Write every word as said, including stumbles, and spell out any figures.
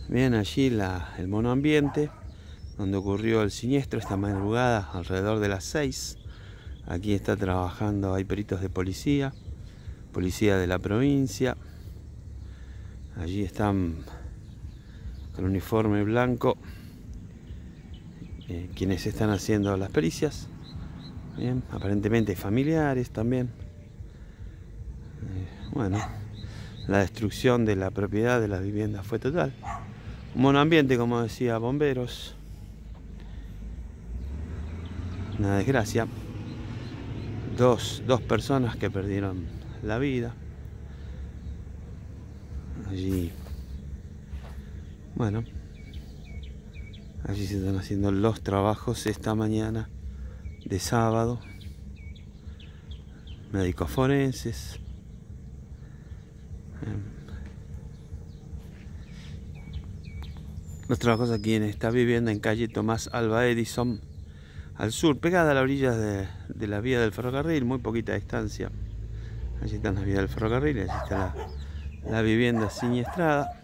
Bien, allí la, el monoambiente, donde ocurrió el siniestro esta madrugada, alrededor de las seis. Aquí está trabajando, hay peritos de policía, policía de la provincia. Allí están con uniforme blanco, eh, quienes están haciendo las pericias. Bien, aparentemente familiares también. Eh, bueno, la destrucción de la propiedad de la vivienda fue total. Un monoambiente, como decía, bomberos. Una desgracia. Dos, dos personas que perdieron la vida. Allí, bueno, allí se están haciendo los trabajos esta mañana de sábado. Médicos forenses. Los trabajos aquí en esta vivienda en calle Tomás Alva Edison, al sur, pegada a la orilla de, de la vía del ferrocarril, muy poquita distancia. Allí están las vías del ferrocarril, allí está la, la vivienda siniestrada.